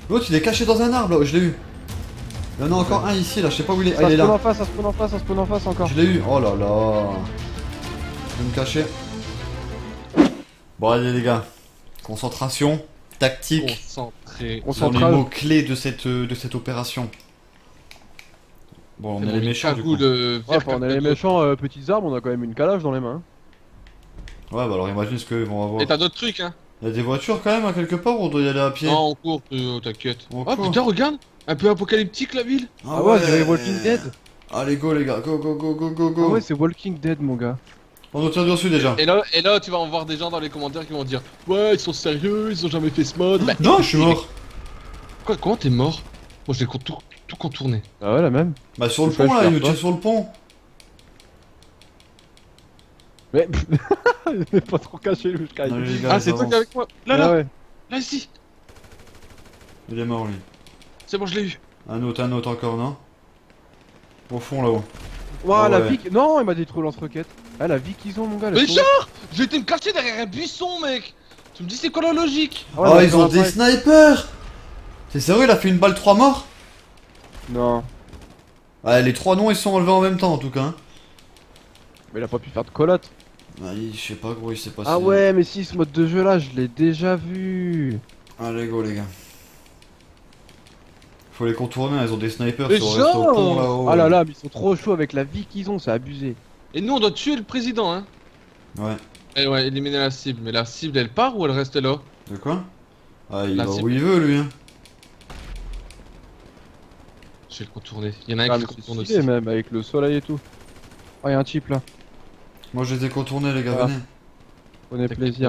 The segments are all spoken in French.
L'autre il est caché dans un arbre là, je l'ai eu. Il y en a encore un ici là, je sais pas où il est. Ah, il est là. Ça spawn en face, ça spawn en face encore. Je l'ai eu. Oh là là. Je vais me cacher. Bon allez les gars. Concentration, tactique. Concentré. Sur les mots clés de cette opération. Bon, on est les méchants du coup. On est les méchants petites armes, on a quand même une calage dans les mains. Ouais, bah alors imagine ce qu'ils vont avoir. Et t'as d'autres trucs, hein? Il y a des voitures quand même à quelque part ou on doit y aller à pied? Non, on court, t'inquiète. On court. Putain, regarde! Un peu apocalyptique la ville! Ah ouais, on dirait Walking Dead. Allez, go les gars, go go go go go go! Ah ouais, c'est Walking Dead, mon gars. On nous tire dessus déjà. Et là, tu vas en voir des gens dans les commentaires qui vont dire: ouais, ils sont sérieux, ils ont jamais fait ce mode. Bah, Non, je suis mort. Quoi, comment t'es mort? Moi, je l'ai tout contourné. Ah ouais, la même. Bah, sur le pont là, il nous tire sur le pont. Mais. Il est pas trop caché, le Sky. Allez, les gars, Ah, c'est toi qui es avec moi! Là, ouais. là, ici! Il est mort lui. C'est bon, je l'ai eu. Un autre encore, non? Au fond là-haut. Ouah, Ah la ouais. vie. Non, il m'a détruit le lance-roquette. Ah, la vie qu'ils ont, mon gars. Mais genre! J'ai été me cacher derrière un buisson, mec! Tu me dis, c'est quoi la logique? Ah, oh, ils ont des snipers! C'est sérieux, il a fait une balle 3 morts? Non. Ouais, les 3 noms ils se sont enlevés en même temps en tout cas. Hein. Mais il a pas pu faire de colotte. Ah, je sais pas gros, il s'est passé. Ah ouais, mais si, ce mode de jeu là, je l'ai déjà vu. Allez, go les gars. Faut les contourner, ils ont des snipers Mais sur genre le pont là-haut. Ah là là, mais ils sont trop chauds avec la vie qu'ils ont, c'est abusé. Et nous, on doit tuer le président, hein? Ouais. Et ouais, éliminer la cible. Mais la cible, elle part ou elle reste là? De quoi? Ah, il La va où cible. il veut lui. Hein. Je vais le contourner. Il y en a un Ah, qui mais le c'est contourne stylé aussi. même, avec le soleil et tout. Oh, y'a un type là. Moi je les ai contournés les gars, Ah. venez. Prenez plaisir.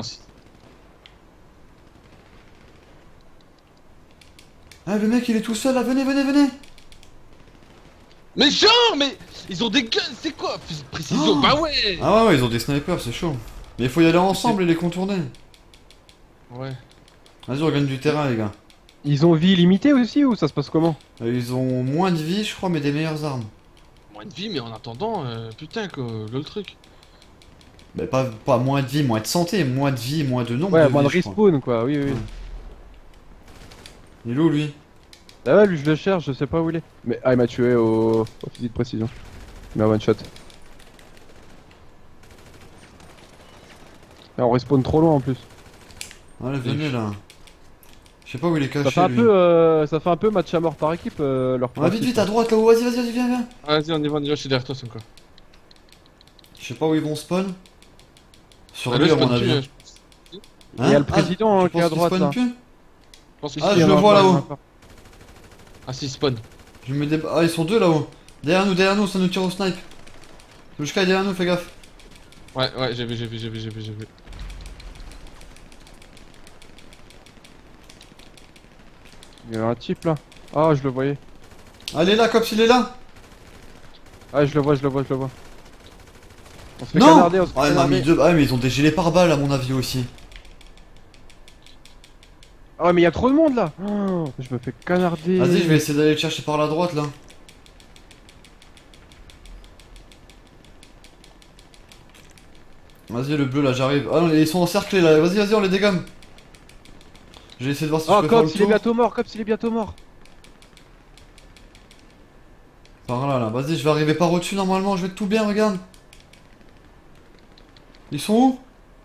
Ah le mec il est tout seul là, venez, venez, venez. Mais genre, mais ils ont des guns, c'est quoi? Précision, Oh. bah ouais! Ah ouais, ouais, ils ont des snipers, c'est chaud. Mais il faut y aller ensemble et les contourner. Ouais. Vas-y, on gagne du terrain les gars. Ils ont vie limitée aussi ou ça se passe comment? Ils ont moins de vie je crois mais des meilleures armes. Moins de vie, mais en attendant, putain, que le truc. Mais pas moins de vie, moins de santé, moins de vie, moins de nombre Ouais, de moins de vie, je crois. respawn quoi, oui, oui. Ouais. Il est où lui? Ah ouais, lui je le cherche, je sais pas où il est. Mais ah, il m'a tué au fusil de précision. Il m'a one shot. Et on respawn trop loin en plus. Allez, venez là. Je sais pas où il est caché Ça fait un lui. peu, ça fait un peu match à mort par équipe leur Ah, vite, vite, à droite là-haut, vas-y, vas-y, vas-y, viens, viens. Vas-y, on y va, je suis derrière toi, c'est quoi. Je sais pas où ils vont spawn. Sur Ah, lui, là, à je mon peux te avis. tuer, hein. Il y a le président, tu qui est à penses qu'il droite, spawn là. plus Je pense que Ah, si, je il y le en a vois un. là-haut. Ah si, spawn. Je me dé... Ah, ils sont deux là-haut. Derrière nous, ça nous tire au snipe. Le Sky derrière nous, fais gaffe. Ouais, j'ai vu. Il y a un type là. Ah, je le voyais. Allez là, Cops, il est là. Ah, je le vois. On se fait Non. canarder, on se fait Ah, il m'a canarder. mis deux. Ah, mais ils ont des gilets pare-balles à mon avis aussi. Ah ouais, mais il y a trop de monde là. Oh, je me fais canarder. Vas-y, je vais essayer d'aller le chercher par la droite là. Vas-y, le bleu là, j'arrive. Ah non, ils sont encerclés là. Vas-y, vas-y, on les dégomme. Je vais essayer de voir si je Oh, peux faire le Cops, il est tour. bientôt mort. Cops, il est bientôt mort. Par là, là. Vas-y, je vais arriver par au-dessus normalement. Je vais être tout bien, regarde. Ils sont où?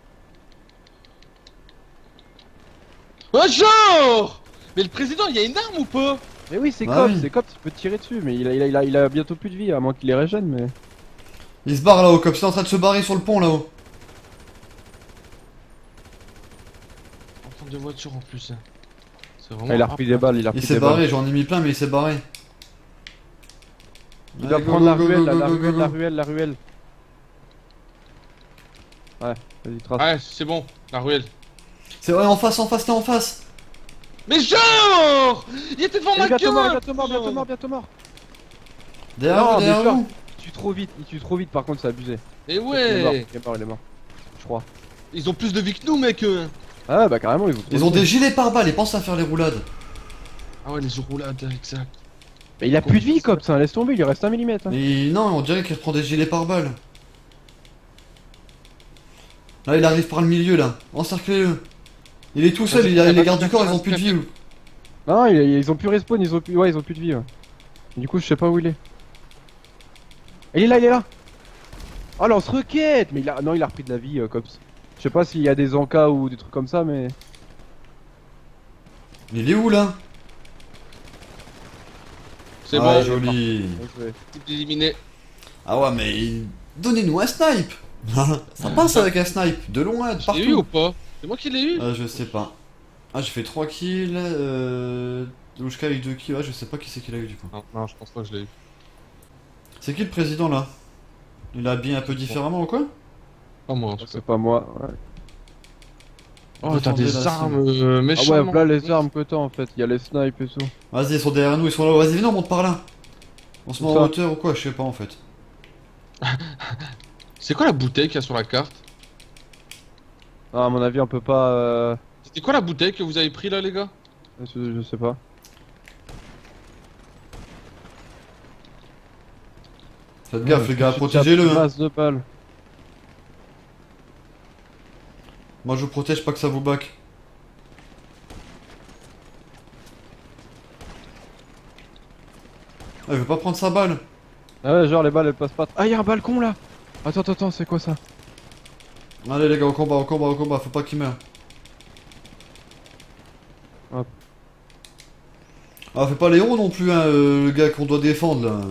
Oh genre! Mais le président, il y a une arme ou pas? Mais oui, c'est Bah Cops, oui. c'est Cops, il peut te tirer dessus. Mais il a bientôt plus de vie, à moins qu'il les régène. Mais. Il se barre là-haut, Cops. Il est en train de se barrer sur le pont là-haut. En train de voiture en plus. Hein. C'est Ah, vraiment. il a repris des balles, il a Il repris s'est des barré, balles. j'en ai mis plein, mais il s'est barré. Il doit Allez, go, prendre la go, go, ruelle, go, là, go, la go, ruelle, go. la ruelle, la ruelle. Ouais, vas-y, trace. Ouais, c'est bon, la ruelle. C'est vrai, en face, t'es en face. Mais genre! Il était devant Il est ma bientôt mort, gueule! bientôt mort. Derrière Non, vous, mais derrière genre, vous. il tue trop vite, par contre, c'est abusé. Et Il est mort, ouais! il est mort. Je crois. Ils ont plus de vie que nous, mec! Ah, bah carrément, ils ont trop Ils ont de vie. des gilets pare-balles, ils pensent à faire les roulades. Ah ouais, les roulades, exact. Mais il a plus de vie, Cops, hein, laisse tomber, il lui reste 1 millimètre. Hein. Mais non, on dirait qu'il reprend des gilets pare-balles. Là, il arrive par le milieu, là. Encerclez-le. Il est tout seul, Vas-y, les vas-y, gardes du corps, ils ont vas-y, plus de vie. Non, ils ont plus respawn, ils ont plus... Ouais, ils ont plus de vie, ouais. Du coup, je sais pas où il est. Il est là, il est là. Oh, lance-roquette. Mais il a... Non, il a repris de la vie, Cops. Je sais pas s'il y a des encas ou des trucs comme ça, mais... Il est où là? C'est Ah, bon, joli. Ouais, je vais- type éliminé. Ah ouais, mais donnez-nous un snipe. Ça passe avec un snipe, de loin, de Je l'ai eu ou partout. pas? C'est moi qui l'ai eu. Je sais pas. Ah, j'ai fait 3 kills. Louchka avec 2 kills. Ouais, je sais pas qui c'est qui l'a eu du coup. Non, non, je pense pas que je l'ai eu. C'est qui le président là? Il a habillé un peu différemment ou quoi? Pas moi en tout cas. C'est pas moi, ouais. Oh, t'as Défendez des la armes Ah méchantes. ouais, là les armes que t'as en fait, il y a les snipes et tout. Vas-y, ils sont derrière nous, ils sont là. Vas-y, venez, on monte par là. On se met Où en ça hauteur ou quoi? Je sais pas en fait. C'est quoi la bouteille qu'il y a sur la carte? Ah, à mon avis, on peut pas... C'était quoi la bouteille que vous avez pris là, les gars? Je sais pas. Faites gaffe, les gars, Je suis protégez-le. déjà Hein. masse de balles. Moi, je vous protège pas que ça vous back. Ah, il veut pas prendre sa balle. Ah ouais, genre les balles elles passent pas. Ah, y'a un balcon là. Attends, c'est quoi ça? Allez, les gars, au combat, au combat, au combat. Faut pas qu'il meure. Hop. Ah, fais pas les héros non plus, hein, le gars qu'on doit défendre là.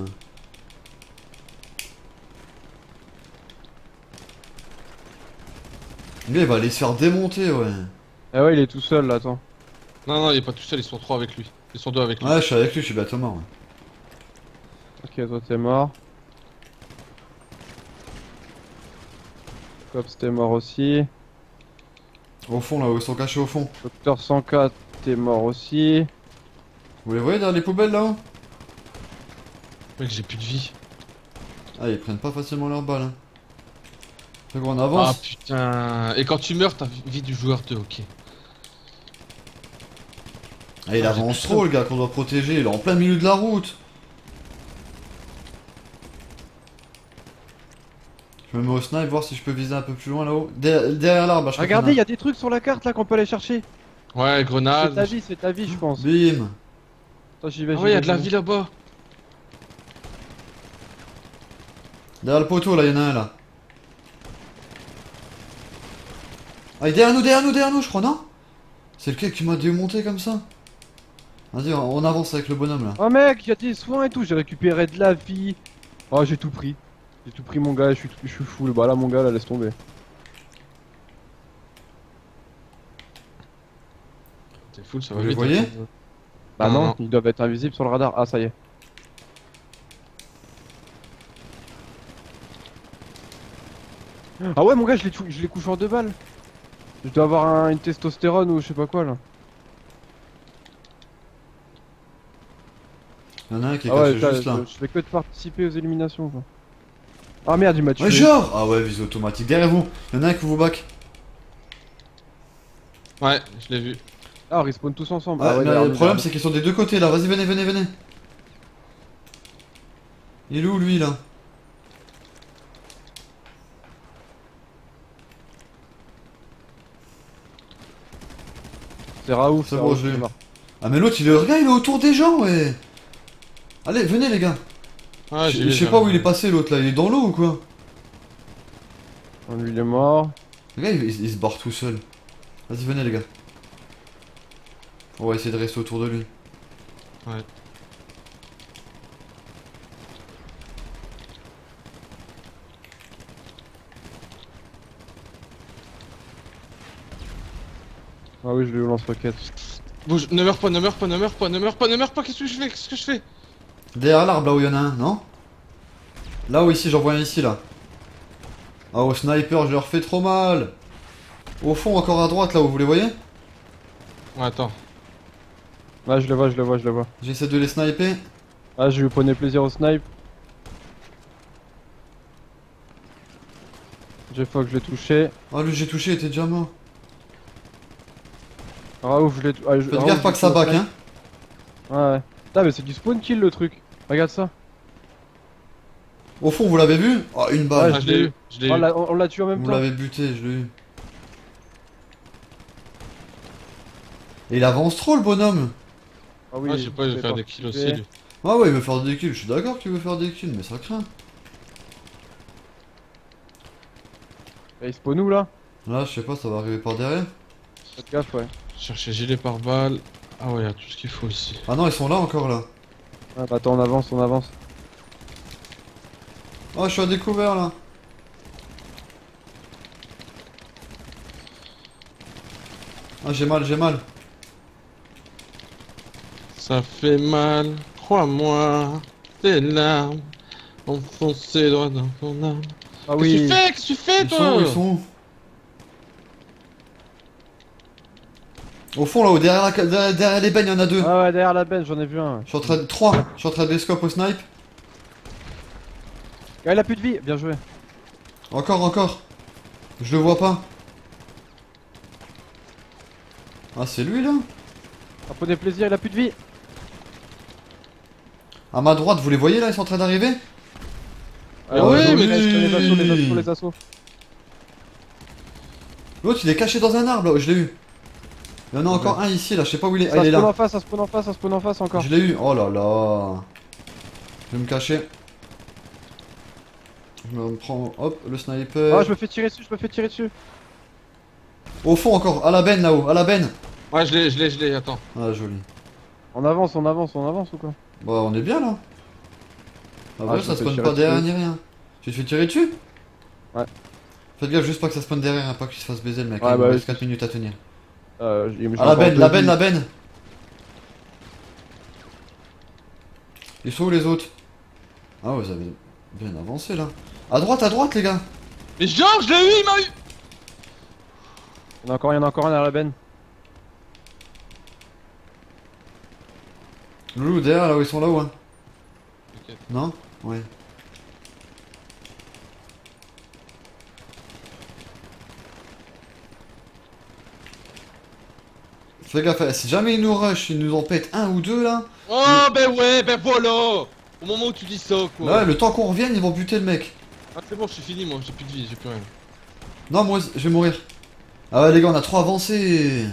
Le gars, il va aller se faire démonter, ouais. Ah ouais, il est tout seul là, attends. Non, non, il est pas tout seul, ils sont trois avec lui. Ils sont deux avec lui. Ouais, je suis avec lui, je suis bientôt mort. Ouais. Ok, toi t'es mort. Cops t'es mort aussi. Au fond, là, où ils sont cachés au fond. Docteur 104 t'es mort aussi. Vous les voyez dans les poubelles là-haut? Mec, j'ai plus de vie. Ah, ils prennent pas facilement leurs balles. Hein. Fait qu'on Ah avance. putain. Et quand tu meurs, t'as vie du joueur 2, ok. Ah, il avance trop, le gars qu'on doit protéger. Il est en plein milieu de la route. Je me mets au snipe, voir si je peux viser un peu plus loin là-haut. Derrière l'arbre, je crois Regardez, qu'il il y a des trucs sur la carte là qu'on peut aller chercher. Ouais, C'est grenade. ta vie, je pense. y en a. Bim. Attends, j'y vais, Ah j'y ouais, vais, y'a de la j'y vais. vie là-bas. Derrière le poteau, là, il y en a un là. Ah, il est derrière nous, je crois, non? C'est lequel qui m'a démonté comme ça? Vas-y, on avance avec le bonhomme là. Oh mec, il y a des soins et tout, j'ai récupéré de la vie. Oh, j'ai tout pris. J'ai tout pris mon gars, je suis full. Bah là, mon gars, là, laisse tomber. C'est full, ça va Vous les vite. voyez? hein. Bah Non, non, non. ils doivent être invisibles sur le radar. Ah, ça y est. Ah ouais, mon gars, je l'ai couché en 2 balles. Je dois avoir une testostérone ou je sais pas quoi là. Il y en a un qui est Ah ouais, caché juste là. je fais que de participer aux éliminations quoi. Ah merde, il m'a tué. Ouais, genre! Ah ouais, visée automatique. Derrière vous, il y en a un qui vous back. Ouais, je l'ai vu. Ah, on respawn tous ensemble. Ah, Ah ouais, mais derrière le nous, problème, derrière c'est qu'ils sont des deux côtés là. Vas-y, venez, venez, venez. Il est où lui là? nous. C'est Raouf, C'est bon, Raouf je l'ai qui est eu. mort. Ah, mais l'autre, il est, regarde, il est autour des gens, ouais. Allez, venez les gars. Ah, Je sais pas où il est passé l'autre là. Il est dans l'eau ou quoi? Oh, lui il est mort. Le gars, il se barre tout seul. Vas-y, venez les gars. On va essayer de rester autour de lui. Ouais. Ah oui, je l'ai eu au lance-roquette. Bouge, ne meurs pas, ne meurs pas, ne meurs pas, ne meurs pas, ne meurs pas, qu'est-ce que je fais? Qu'est-ce que je fais? Derrière l'arbre là où il y en a un, non? Là où ici, j'en vois un ici là. Ah, au sniper, je leur fais trop mal. Au fond, encore à droite là où vous les voyez? Ouais, attends. Ah, je le vois, je le vois, je le vois. J'essaie de les sniper. Ah, je lui prenais plaisir au snipe. J'ai fois que je l'ai touché. Ah, lui j'ai touché, il était déjà mort. Raouf, je l'ai touché. Ah, Faites gaffe pas que ça back, hein. Ouais, ouais. Putain, mais c'est du spawn kill le truc. Regarde ça. Au fond, vous l'avez vu? Oh, une balle. Ah, je l'ai eu, je l'ai Oh, eu. on l'a tué en même Vous temps. l'avez buté, je l'ai eu. Et il avance trop le bonhomme. Ah oui, Ah, je sais pas, il veut faire des kills aussi lui. Ah ouais, il veut faire des kills, je suis d'accord qu'il veut faire des kills, mais ça craint. Et il spawn où là? Là, je sais pas, ça va arriver par derrière. Faites gaffe, ouais. Chercher gilet pare-balles. Ah ouais, y a tout ce qu'il faut ici. Ah non, ils sont là encore là. Ah, bah attends, on avance, on avance. Oh, je suis à découvert là. Ah, j'ai mal, j'ai mal. Ça fait mal, crois-moi. Tes larmes enfoncées droit dans ton âme. Ah Qu'est-ce que tu oui. fais? Qu'est-ce que tu fais Ils toi? sont où? Ils sont où? Au fond là-haut, derrière les bennes, il y en a deux. Ah ouais, derrière la bench, j'en ai vu un. Je suis en train de... 3. Je suis en train de les scope au snipe. Ah, il a plus de vie, bien joué. Encore, encore. Je le vois pas. Ah, c'est lui là? Ça prenait plaisir, il a plus de vie. À ma droite, vous les voyez là? Ils sont en train d'arriver? Ah ouais, joli. mais les assauts, les assauts, les assauts. L'autre il est caché dans un arbre là, je l'ai eu. Il y en a encore un ici là, je sais pas où il est. Ah, Ça il est spawn en là. face, ça spawn en face, ça spawn en face encore. Je l'ai eu. Oh là là. Je vais me cacher. Je me prends, hop, le sniper. Ah, je me fais tirer dessus, je me fais tirer dessus. Au fond encore, à la benne là-haut, à la benne. Ouais, je l'ai, attends. Ah, joli. On avance, on avance, on avance ou quoi? Bah, on est bien là. Ah, ouais, je ça me fais spawn tirer pas derrière dessus. ni rien. Tu te fais tirer dessus? Ouais. Faites gaffe, juste pas que ça spawn derrière, hein, pas qu'il se fasse baiser le mec. Ouais, Il bah, me reste oui, 4 minutes à tenir. J'ai À la encore benne, deux la benne, vies. la benne. Ils sont où les autres? Ah, vous avez bien avancé là. À droite les gars. Mais genre, je l'ai eu, il m'a eu. Il y en a encore un à la benne. Loulou, derrière là où ils sont là-haut, hein. Ok. Non? Ouais. Fais gaffe, si jamais ils nous rush, ils nous en pètent un ou deux là. Oh, ben ouais, ben voilà. Au moment où tu dis ça, quoi. Là, le temps qu'on revienne, ils vont buter le mec. Ah, c'est bon, je suis fini, moi, j'ai plus de vie, j'ai plus rien. Non, moi, je vais mourir. Ah ouais, les gars, on a trop avancé.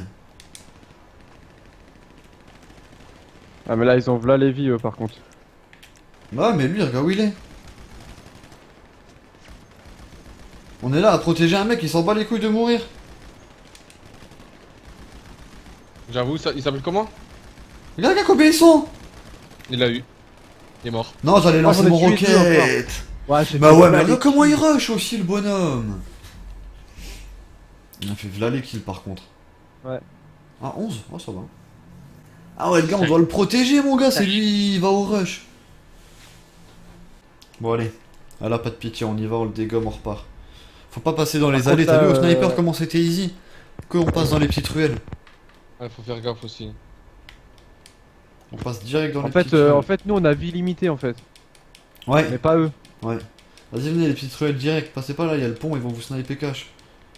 Ah, mais là, ils ont v'là les vies, eux, par contre. Bah, mais lui, regarde où il est. On est là à protéger un mec, il s'en bat les couilles de mourir. J'avoue, il s'appelle comment? Regarde combien ils sont. Il l'a eu. Il est mort. Non, j'allais lancer j'en ai mon tué deux roquette. Ouais, j'ai Bah fait ouais, v'là mais les regarde comment kills. il rush aussi, le bonhomme. Il a fait v'là les kills par contre. Ouais. Ah, 11? Oh, ça va. Ah ouais, le gars, on doit le protéger, mon gars, c'est lui, il va au rush. Bon, allez. Ah là, pas de pitié, on y va, on le dégomme, on repart. Faut pas passer dans les Par allées, contre, t'as vu au là, sniper comment c'était easy? Que on passe dans les petites ruelles. Ouais, faut faire gaffe aussi. On passe direct dans En les fait, petites ruelles. nous, on a vie limitée, en fait. Ouais, Mais pas eux. ouais. Vas-y, venez, les petites ruelles direct, passez pas là, il y a le pont, ils vont vous sniper cash.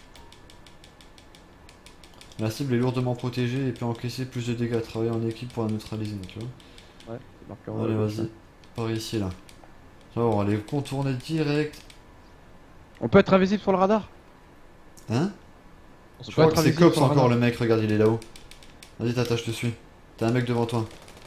La cible est lourdement protégée et peut encaisser plus de dégâts. Travailler en équipe pour la neutraliser, tu vois. Ouais, c'est marqué en Allez, haut, vas-y. Par ici, là. Ça, on va les contourner direct. On peut être invisible sur le radar? Hein? On se Je crois être que c'est invisible Cops sur le encore, radar. le mec, regarde, il est là-haut. Vas-y, tata, je te suis. T'as un mec devant toi.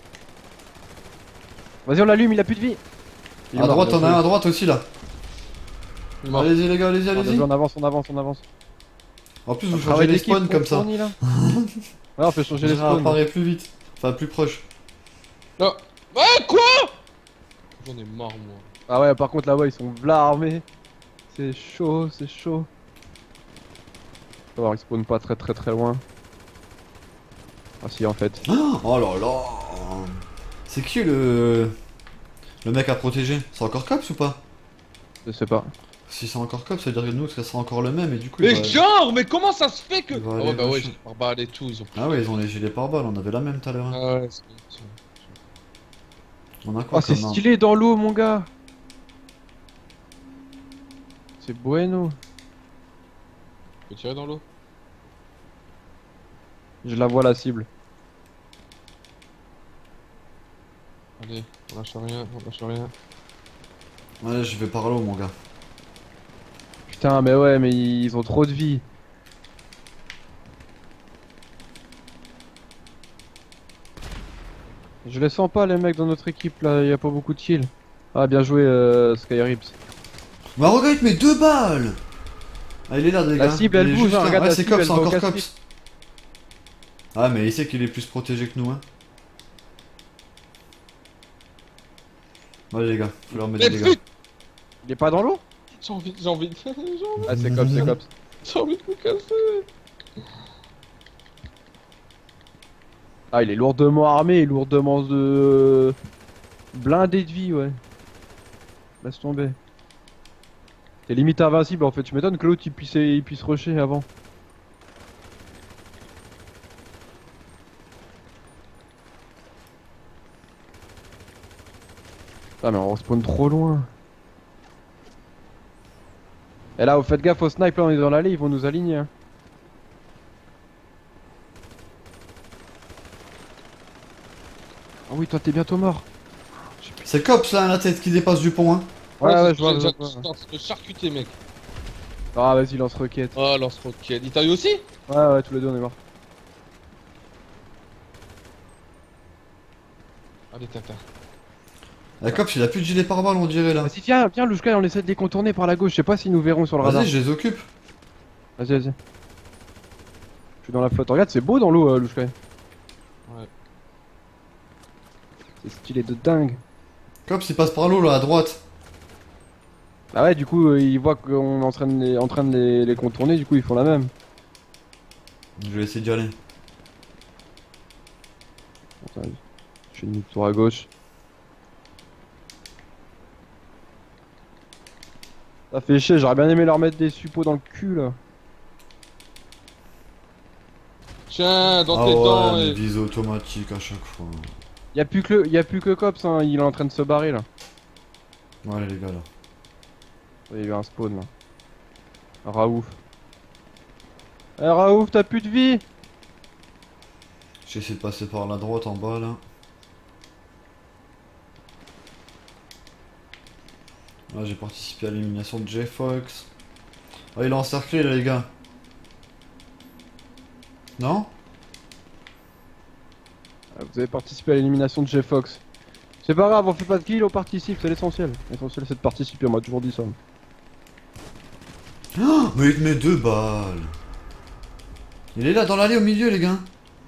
Vas-y, on l'allume, il a plus de vie. Il est À mort, droite, bien on a un joué. à droite aussi, là. Il est mort. Allez-y, les gars, allez-y, Ah, bien allez-y. joué, on avance, on avance, on avance. En plus, vous changez Travail les d'équipe, spawns on comme ça. fournit, là. Ouais, on peut changer les Ça spawns. apparaît plus vite. Enfin, plus proche. Non. Ouais, quoi? J'en ai marre, moi. Ah ouais, par contre, là-bas, ils sont v'là armés. C'est chaud, c'est chaud. Faut voir, ils spawnent pas très loin. Ah si, en fait. Oh là là. C'est qui le mec à protéger? C'est encore Cops ou pas? Je sais pas. Si c'est encore Cops, ça veut dire que nous, ça sera encore le même et du coup. Mais il va- genre, mais comment ça se fait que. Il va Ah aller ouais, bah ouais, rusher. j'ai pare-balles et tout, ils ont. Ah ouais, ils ont les gilets pare-balles, on avait la même tout à l'heure. Hein. Ah ouais, c'est bon. On a quoi Oh, c'est comme arme? stylé dans l'eau, mon gars. C'est bueno. Tu peux tirer dans l'eau? Je la vois, la cible. Allez, on lâche rien, on lâche rien. Ouais, je vais par là, mon gars. Putain, mais ouais, mais ils ont trop de vie. Je les sens pas les mecs dans notre équipe là, y a pas beaucoup de kills. Ah bien joué Skyrips. Bah regarde, il te met 2 balles. Ah, il est là, les La gars. cible, Il elle est bouge, juste hein, là. regarde Ouais, la c'est cible, Cops, elle va au encore casse-pied. Cops. Ah, mais il sait qu'il est plus protégé que nous, hein. Ouais, les gars, faut leur mettre Mais des dégâts. putain, Il est pas dans l'eau? j'ai envie, j'ai envie, Ah c'est Cops, c'est Cops. j'ai envie de me casser. Ah il est lourdement armé, lourdement blindé de vie ouais. Laisse tomber. T'es limite invincible en fait, tu m'étonnes que l'autre il puisse rusher avant. Ah mais on respawn trop loin. Et là, faites gaffe au snipe, là on est dans l'allée, ils vont nous aligner. Hein. Ah oui, toi t'es bientôt mort. C'est Cops là, la tête qui dépasse du pont, hein. Ouais, je vois. J'ai le charcuté, mec. Ah vas-y, lance roquette. Oh, lance-roquette. Il t'a eu aussi? Ouais, tous les deux on est morts. Allez, tata. La Cops, il a plus de gilet pare-balles, on dirait là. Vas-y, viens, Louchka, on essaie de les contourner par la gauche, je sais pas s'ils nous verront sur le radar. Vas-y, je les occupe. Vas-y. Je suis dans la flotte. Regarde, c'est beau dans l'eau, Louchka. Ouais. C'est stylé de dingue. Cops, il passe par l'eau là, à droite. Ah ouais, du coup, ils voient qu'on est en train de les contourner, du coup, ils font la même. Je vais essayer d'y aller. Attends, je fais une tour à gauche. Ça fait chier, j'aurais bien aimé leur mettre des suppos dans le cul là. Tiens, dans Ah tes dents. ouais, mais Et... visée automatique à chaque fois. Y'a plus que Cops, hein, il est en train de se barrer là. Ouais, les gars là. Il y a eu un spawn là. Raouf. Eh Raouf, t'as plus de vie! J'essaie de passer par la droite en bas là. Là, j'ai participé à l'élimination de J-Fox. Ah, il est encerclé là, les gars. Non? Vous avez participé à l'élimination de J-Fox. C'est pas grave, on fait pas de kill, on participe, c'est l'essentiel. L'essentiel c'est de participer, on m'a toujours dit ça. Oh, mais il te met 2 balles. Il est là dans l'allée au milieu, les gars.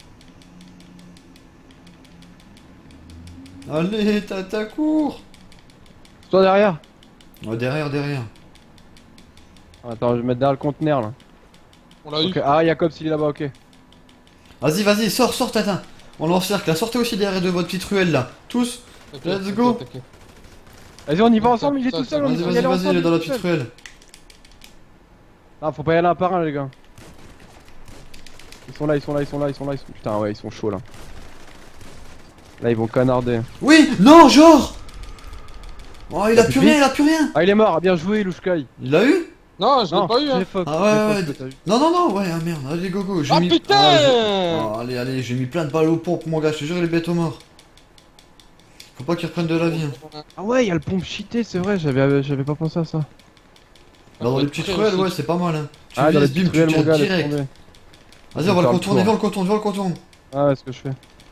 Allez, tata, cours. Toi derrière. Ouais, derrière. Attends, je vais mettre derrière le conteneur là. On l'a eu. Ok, ah y'a Cops, il est là-bas, ok. Vas-y, sors, tata. On l'encercle là. Sortez aussi derrière de votre petite ruelle là. Tous. T'inquiète, Let's go. t'inquiète. Vas-y, on y va ensemble, il est tout seul, on y va y aller Vas-y, ensemble. il est dans la il est tout petite seul. ruelle. Ah, faut pas y aller un par un, les gars. Ils sont là. Putain, ouais, ils sont chauds là. Là, ils vont canarder. Oui, non, genre. Oh, il a plus plus de rien. Ah, il est mort, bien joué, Louchkai. Il l'a eu? Non, je l'ai pas eu, hein. J-Fox, Ah ouais, J-Fox que t'as eu. Non, ouais, ah merde, allez, go. J'ai Oh mis... putain Oh, allez, j'ai mis plein de balles aux pompes, mon gars, je te jure, les bêtes aux morts. Faut pas qu'ils reprennent de la vie. Hein. Ah ouais, y'a le pompe cheaté, c'est vrai, j'avais pas pensé à ça. Là, dans les petites ruelles, ouais, c'est pas mal. Hein. Tu Ah, dans les vises, bim, petites tu ruelles, mon tires gars, laisse direct. tomber. Vas-y, on va le faire le contourner, tour. viens, on le contourne. Ah ouais, ce que je fais.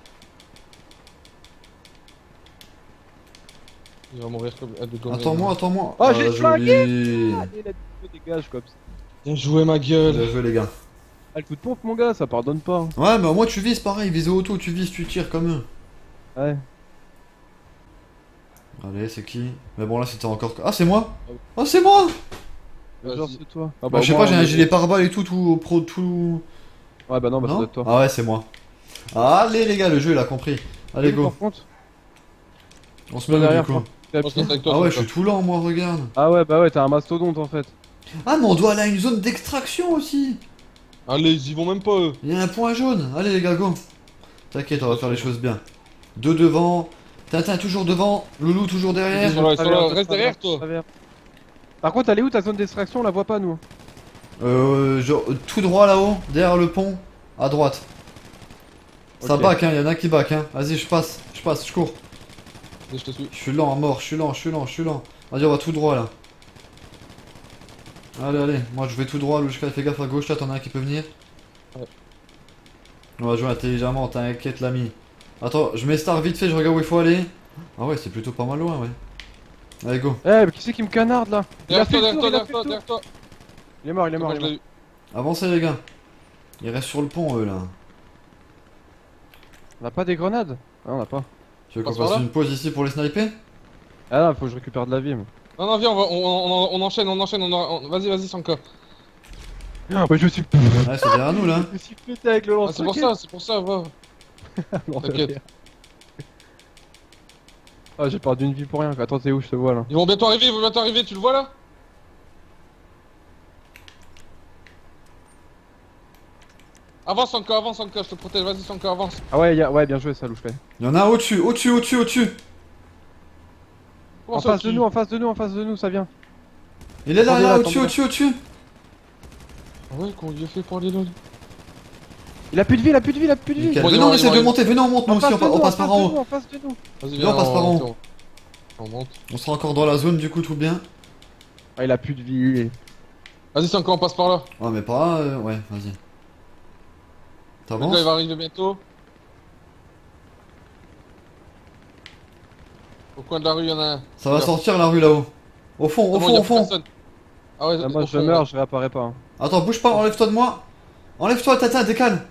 Il va mourir comme de gomme. Attends-moi. Oh, j'ai flingué. joli. Allez, la dégage, Cops. Bien joué, ma gueule. Bien joué, les gars. Ah, le coup de pompe, mon gars, ça pardonne pas. Hein. Ouais, mais au moins tu vises pareil, vise auto, tu vises, tu tires comme eux. Ouais. Allez, c'est qui? Mais bon, là c'était encore. Ah, c'est moi? Oh, c'est moi! Vas-y. Genre, c'est toi. Ah, Bah, je sais au pas, moins, j'ai on un est- gilet pare-balles et tout pro, tout. Ouais, bah non, bah ça Non? doit être toi. Ah, ouais, c'est moi. Allez, les gars, le jeu il a compris. Allez, go. Par contre, On se toi met où, derrière, du coup? t'es Moi, je reste avec toi. Ah, ouais, c'est je suis tout lent, moi, regarde. Ah ouais, bah ouais, t'es un mastodonte en fait. Ah, mais on doit aller à une zone d'extraction aussi. toi. Allez, ils y vont même pas, eux. Il y a un point jaune. Allez, les gars, go. T'inquiète, on va faire les choses bien. Deux devant. Tintin toujours devant. Loulou toujours derrière. Ils sont là, ils sont là. Travers, Reste derrière, toi. travers. Par contre, elle est où ta zone d'extraction? On la voit pas, nous. Genre, tout droit là-haut, derrière le pont, à droite. Ça Ok. back, hein, y'en a qui back, hein. Vas-y, je passe, je cours. Allez, je te suis. Je suis lent à mort, je suis lent. Vas-y, on va tout droit là. Allez, moi je vais tout droit, Louchka, fais gaffe à gauche, là, t'en as un qui peut venir. Ouais. On va jouer intelligemment, t'inquiète l'ami. Attends, je mets star vite fait, je regarde où il faut aller. Ah ouais, c'est plutôt pas mal loin, ouais. Allez, go. Eh, mais qui c'est qui me canarde là? Il a fait le tour, il a fait le tour. derrière toi. Il est mort, il est mort, Comment il je est l'ai mort. eu? Avancez, les gars. Ils restent sur le pont, eux, là. On a pas des grenades? Ah, on a pas. Tu veux Passe qu'on par fasse là une pause ici pour les sniper? Ah non, faut que je récupère de la vie. Mais... Non, non, viens, on enchaîne, vas-y, Sanka. Ouais, je me suis. Ouais, c'est derrière nous, là. Je me suis pété avec le Ah, lance-roquette. c'est pour ça, va. Non, T'inquiète. rien. Ah, j'ai perdu une vie pour rien. Attends, t'es où? Je te vois là. Ils vont bientôt arriver, tu le vois là? Avance Sanka, je te protège, vas-y Sanka, avance. Ah ouais, ouais, bien joué ça, Louchka. Il y en a un au-dessus, au-dessus, au-dessus, au-dessus. Comment En ça, face de nous, en face de nous, en face de nous, ça vient. Il est là, Attendez, là, là, au-dessus, attendez, au-dessus, au-dessus. Ah ouais, qu'on lui a fait pour aller là. Il a plus de vie, il a plus de vie, il a plus de vie. Nickel. Bon, Venez, ils on vont essaie de arriver. monter, venez, on monte, nous aussi, on passe par en haut. En face de nous. Vas-y, Viens, on passe par en monte, haut. on monte. On sera encore dans la zone, du coup, tout bien. Ah, il a plus de vie. Vas-y Sanka, on passe par là. Ouais, mais pas là, ouais, vas-y. Le gars T'avances? il va arriver bientôt. Au coin de la rue, il y en a un. Ça va Là. sortir la rue là-haut. Au fond, au C'est bon, fond, y a au plus fond. personne. Ah ouais, Ah, moi au je fond, meurs, ouais. je réapparais pas. Hein. Attends, bouge pas, enlève-toi de moi. Enlève-toi, Tata, décale.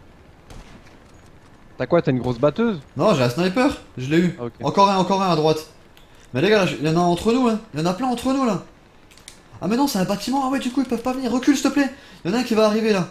T'as quoi, t'as une grosse batteuse? Non, j'ai un sniper, je l'ai eu. Ah, ok. Encore un à droite. Mais les gars, il y en a entre nous, hein. Il y en a plein entre nous là. Ah, mais non, c'est un bâtiment. Ah, ouais, du coup, ils peuvent pas venir. Recule, s'il te plaît. Il y en a un qui va arriver là.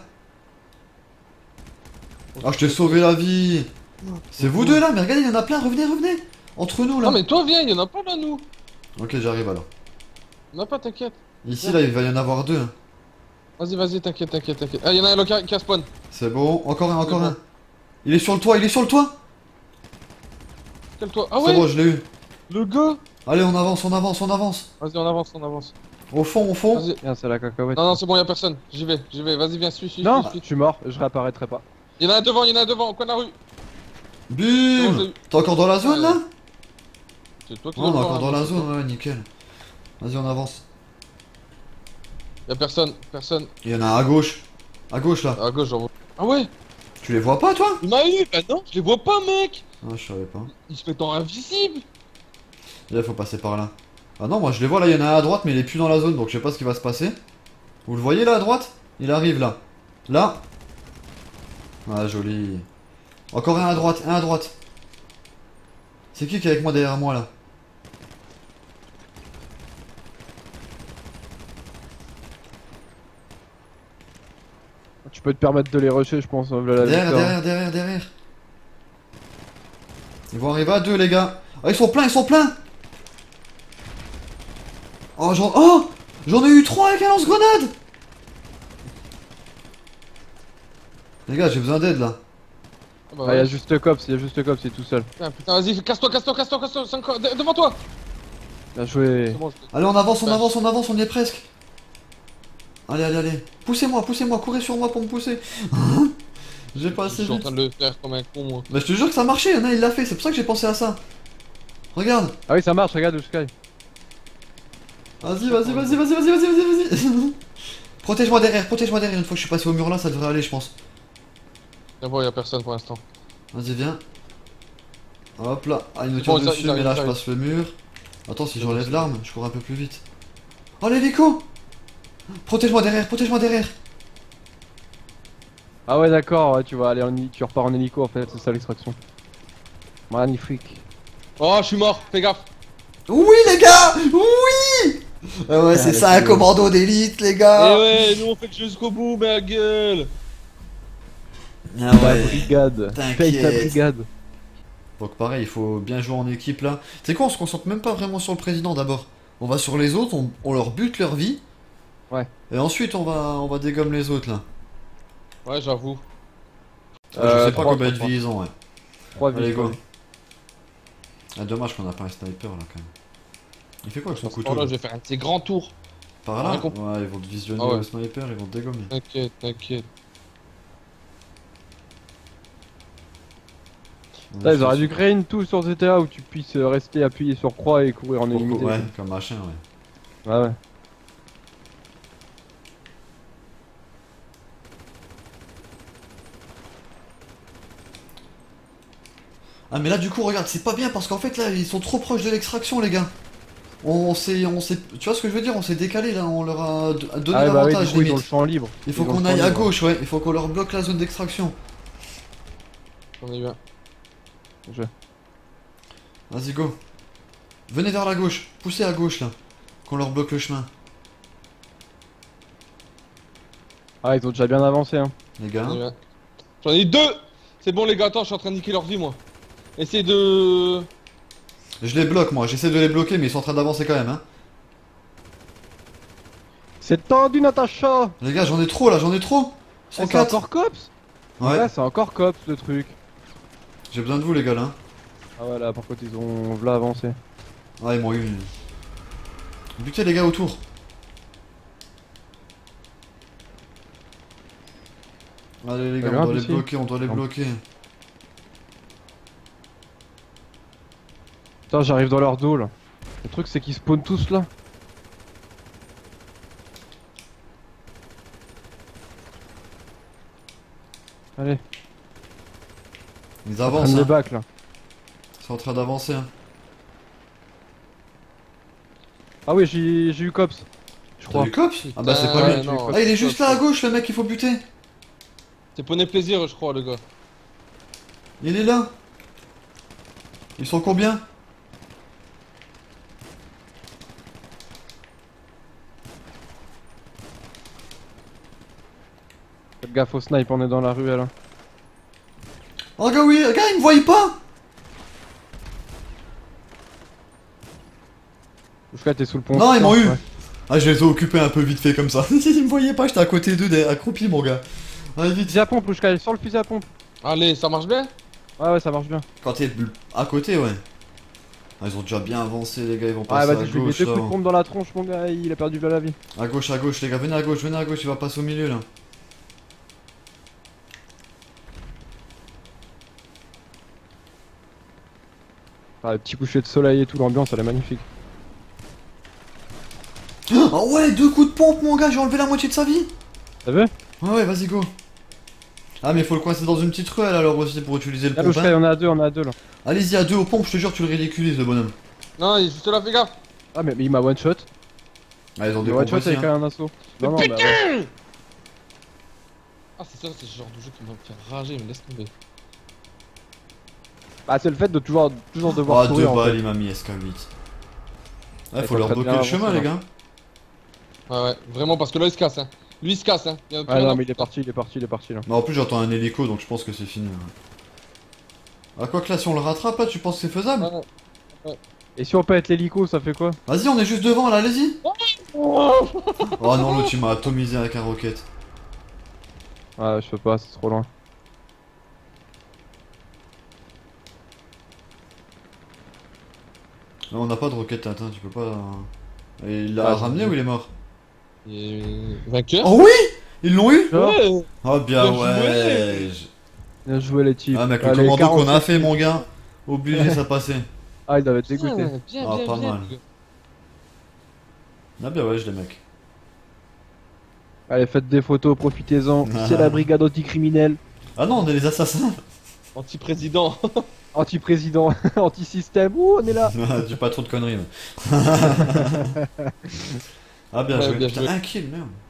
Ah, je t'ai sauvé la vie. C'est vous deux là, mais regardez, il y en a plein. Revenez, revenez. Entre nous là. Non mais toi viens, il y en a pas là nous. Ok, j'arrive alors. Il y en a pas, t'inquiète. Ici là, il va y en avoir deux. Hein. Vas-y, t'inquiète. Ah, il y en a un là qui a spawn. C'est bon, encore un, encore C'est bon. un. Il est sur le toit, il est sur le toit. Calme-toi. Ah C'est bon, ouais, je l'ai eu. le gars. Allez, on avance, on avance, on avance. Vas-y, on avance. Au fond, au fond. Vas-y. Tiens, c'est la cacahuète. Non, c'est bon, y a personne. J'y vais. Vas-y, viens, suis. Non, je suis mort, je réapparaîtrai pas. Il y en a un devant, au coin de la rue. C'est bon, je Bim. l'ai eu. T'es encore dans la zone là? C'est toi qui Ouais, on est l'as encore encore, dans hein, la c'est zone, toi. ouais, nickel. Vas-y, on avance. Y a personne. Il y en a un à gauche. À gauche là. À gauche, j'en vois. Ah ouais, Tu les vois pas toi? il m'a eu. Bah non, je les vois pas, mec. Ah, je savais pas. Ils se mettent en invisible. Là, faut passer par là. Ah non, moi je les vois là, il y en a un à droite, mais il est plus dans la zone, donc je sais pas ce qui va se passer. Vous le voyez là à droite? Il arrive là. Là. Ah, joli. Encore un à droite, un à droite. C'est qui est avec moi derrière moi là? Tu peux te permettre de les rusher, je pense. La victoire. Derrière. Ils vont arriver à deux, les gars. Ah, ils sont pleins. Oh, j'en ai eu trois avec un lance-grenade. Les gars, j'ai besoin d'aide là. Ah bah Ah, y'a ouais. juste Cops, il est tout seul. Putain, vas-y, casse-toi. C'est encore devant toi. Bien joué. C'est bon, Allez, on avance, on y est presque. Allez. Poussez-moi, courez sur moi pour me pousser. J'ai pas je assez suis en vite. train de le faire comme un con, moi. Mais je te jure que ça marchait, y'en a, il l'a fait, c'est pour ça que j'ai pensé à ça. Regarde. Ah oui, ça marche, regarde Louchka. Vas-y. Protège-moi derrière, une fois que je suis passé au mur là, ça devrait aller, je pense. Viens voir, y a personne pour l'instant. Vas-y, viens. Hop là. Ah, il nous C'est tire bon, dessus, ils arrivent, mais là ils je arrivent. passe le mur. Attends, si C'est j'enlève bon, l'arme, je cours un peu plus vite. Oh, l'hélico. Protège-moi derrière. Ah ouais, d'accord, ouais, tu vas aller tu repars en hélico en fait, c'est ça l'extraction. Magnifique. Oh, je suis mort, fais gaffe. Oui, les gars. Oui. Ah ouais, c'est let's ça un go. commando d'élite, les Eh gars. ouais, nous on fait que jusqu'au bout, ma gueule. Ah La ouais. brigade. t'inquiète. Paye ta brigade. Donc pareil, il faut bien jouer en équipe là. C'est quoi, on se concentre même pas vraiment sur le président d'abord. On va sur les autres, on leur bute leur vie. Ouais. Et ensuite on va dégommer les autres là. Ouais, j'avoue. Je sais pas 3, combien de vie ils ont, ouais. 3 Allez, vies. go. Ah, dommage qu'on a pas un sniper là quand même. Il fait quoi avec son couteau Là, là je vais faire un de ces grands tours. Par là rien compris. Ouais, ils vont te visionner Ah ouais. le sniper, ils vont te dégommer. T'inquiète. Là, ils auraient dû créer une touche sur GTA où tu puisses rester appuyé sur croix et courir en illimité. Ouais, comme machin, ouais. Ouais. Ah mais là du coup regarde, c'est pas bien parce qu'en fait là ils sont trop proches de l'extraction les gars. On s'est, tu vois ce que je veux dire, on s'est décalé là, on leur a donné Ah ouais, bah oui, l'avantage du coup, ils ont le limite. champ libre. Il faut Ils ont qu'on le aille champ à libre. gauche, ouais, il faut qu'on leur bloque la zone d'extraction. On y va. Vas-y go. Venez vers la gauche, poussez à gauche là, qu'on leur bloque le chemin. Ah, ils ont déjà bien avancé, hein. Les gars. On y va. J'en ai deux. C'est bon les gars, attends, je suis en train de niquer leur vie moi. Essayez de... Je les bloque moi, j'essaie de les bloquer mais ils sont en train d'avancer quand même hein. C'est tendu, Natacha. Les gars j'en ai trop là, j'en ai trop. Eh, c'est 104. encore cops. Ouais, Ouais, c'est encore cops le truc. j'ai besoin de vous les gars là. Ah ouais, là, par contre, ils ont v'là avancé. Ah ils m'ont eu. Butez les gars autour. Allez les gars, on Regarde doit les ici. bloquer, on doit les Non. bloquer. Putain, j'arrive dans leur dos là. Le truc, c'est qu'ils spawnent tous là. Allez, Ils ils avancent, prennent les hein. bacs là. Ils sont en train d'avancer hein. Ah oui, j'ai eu cops. Je T'as crois. vu Cops? Ah bah c'est pas Ouais, lui. non. Ah il est juste là à gauche le mec qu'il faut buter. C'est poney plaisir je crois le gars. Il est là. Ils sont combien? Faites gaffe au snipe, on est dans la ruelle. Hein. Oh gars oui, gars il me voit pas. Oufka, t'es sous le pont. Non ils m'ont eu. Ouais. Ah je les ai occupés un peu vite fait comme ça. Ils me voyaient pas, j'étais à côté d'eux accroupi mon gars. Allez vite. Fusil à pompe, Oufka, sur le fusil à pompe. Allez, ça marche bien? Ouais, ouais, ça marche bien. Quand t'es à côté ouais. Ah, ils ont déjà bien avancé les gars, ils vont Ah, passer à vas-y, je lui mets gauche deux là. coups de pompe dans la tronche, mon gars, il a perdu de la vie. À gauche les gars, venez à gauche, il va passer au milieu là. Ah, le petit coucher de soleil et tout, l'ambiance, elle est magnifique. Oh ouais, 2 coups de pompe mon gars, j'ai enlevé la moitié de sa vie. T'as vu? Ouais vas-y go. Ah mais faut le coincer dans une petite ruelle alors aussi pour utiliser le Là, pompe. Oufka, on est à deux là. Allez-y à 2 aux pompes, je te jure tu le ridiculises le bonhomme. Non, il est juste là, fais gaffe. Ah, mais il m'a one shot. Ah ils ont Il des m'a one pompes shot aussi avec hein. un assaut. Non, non, bah ouais. Ah, c'est ça, c'est ce genre de jeu qui va me faire rager, mais laisse tomber. Bah, c'est le fait de toujours devoir Ah 2 courir en balles fait. il m'a mis SK8. Ouais Ouais, faut ça leur serait bloquer bien le chemin avancé, les gars. Ouais, ouais, vraiment, parce que là, il se casse, hein. Lui, il se casse, hein. Il y en a plus Ah rien non, à mais il est foutre. parti, il est parti là. Mais en plus j'entends un hélico donc je pense que c'est fini. Ouais. Ah quoi que là si on le rattrape là tu penses que c'est faisable? Ah, Et si on peut être l'hélico, ça fait quoi? Vas-y on est juste devant là, allez-y. oh. Oh non l'autre il m'a atomisé avec un rocket. Ah, je peux pas, c'est trop loin. Non, on n'a pas de roquette atteint, tu peux pas. Et il l'a Ah, ramené j'ai- ou il est mort? Et vainqueur. Oh oui! Ils l'ont eu? Genre, Ouais. Oh bien Bien ouais! bien joué les types. Ah mec, le Allez, commando qu'on a 47. fait mon gars, obligé ça passait. Ah, il doit être dégoûté. Bien, Ah, bien, pas bien. mal. Ah bien ouais, je les mecs. Allez, faites des photos, profitez-en. C'est la brigade anticriminelle, Ah non, on est les assassins! Anti-président. anti-président, anti-système. Ouh, on est là. Dis pas trop de conneries. Mais. Ah bien Ouais, joué. bien Putain, joué. un kill, merde.